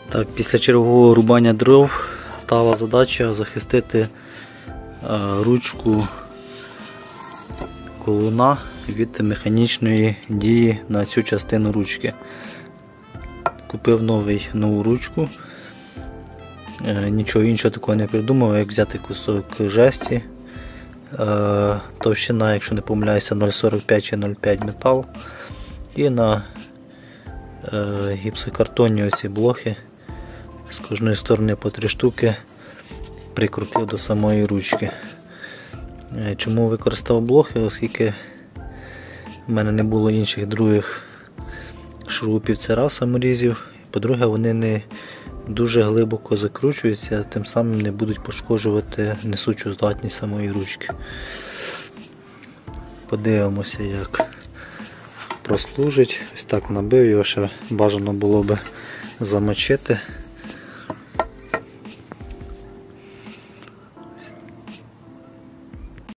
Так, після чергового рубання дров стала задача захистити ручку колуна від механічної дії на цю частину ручки. Купив нову ручку, нічого іншого такого не придумав, як взяти кусок жесті, товщина, якщо не помиляюся, 0,45 чи 0,5 метал, і на гіпсокартонні оці блохи з кожної сторони по 3 штуки прикрутив до самої ручки. Чому використав блохи? Оскільки в мене не було інших других шурупів, це раз, саморізів. По-друге, вони не дуже глибоко закручуються, тим самим не будуть пошкоджувати несучу здатність самої ручки. Подивимося, як прослужить. Ось так набив, його ще бажано було би замочити.